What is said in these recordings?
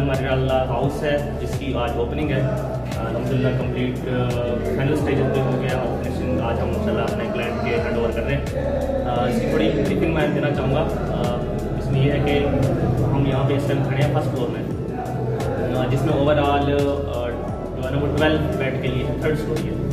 अल्हम्दुलिल्लाह हाउस है जिसकी आज ओपनिंग है। अल्हम्दुलिल्लाह कंप्लीट फाइनल स्टेज पे हो गया और फिनिशिंग आज हम इंशाल्लाह अपने क्लाइंट के हैंड ओवर कर रहे हैं। इसकी थोड़ी ब्रीफिंग मैं देना चाहूँगा। इसमें यह है कि हम यहाँ पे इस टाइम खड़े हैं फर्स्ट फ्लोर में, जिसमें ओवरऑल जो है ना वो 12 बेड के लिए 3rd स्टोरी है।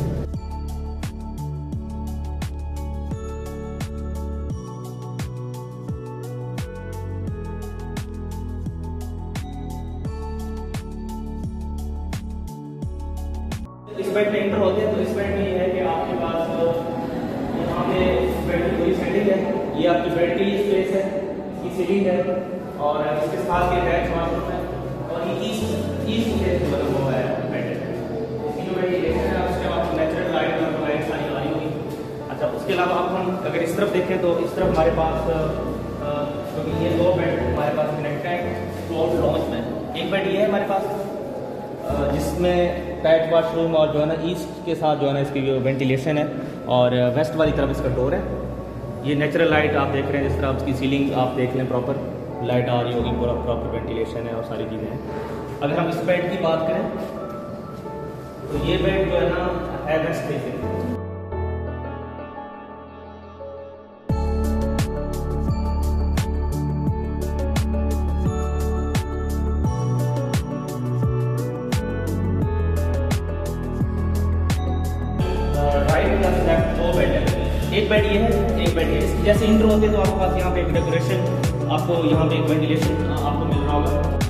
इस बेड में एंटर होते हैं तो इस बेड में ये है कि आपके पास यहाँ पे बेड की पूरी सेटिंग है। ये आपकी बेड की स्पेस है, इसकी सीलिंग है और इसके साथ ये अटैच बाथरूम है और ये ईस्ट से बना हुआ है बेड। इसकी जो वेंटिलेशन है उसके बाद नेचुरल लाइट और लाइट सारी आ रही होगी। अच्छा, उसके अलावा अब हम अगर इस तरफ देखें तो इस तरफ हमारे पास क्योंकि ये 2 बेड हमारे पास कनेक्ट है फ्लोर लॉन्च में। एक बेड ये है हमारे पास जिसमें अटैच वाशरूम और जो है ना ईस्ट के साथ जो है ना इसकी वेंटिलेशन है और वेस्ट वाली तरफ इसका डोर है। ये नेचुरल लाइट आप देख रहे हैं, जिस तरह उसकी सीलिंग आप देख लें प्रॉपर लाइट आ रही होगी, पूरा प्रॉपर वेंटिलेशन है और सारी चीज़ें हैं। अगर हम इस बेड की बात करें तो ये बेड जो है ना है west facing. Right plus left 2 bed है। एक बेड ये है, एक बेड ये। जैसे इंटर होते तो आपके पास यहाँ पे एक डेकोरेशन, आपको यहाँ पे एक वेंटिलेशन आपको मिल रहा होगा।